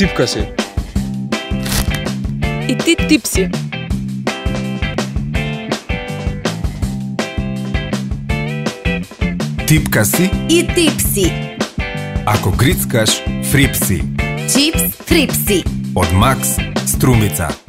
Типка си. И ти тип си. Типка си. И тип си. Ако грицкаш, фрипси. Чипс фрипси. Од Макс Струмица.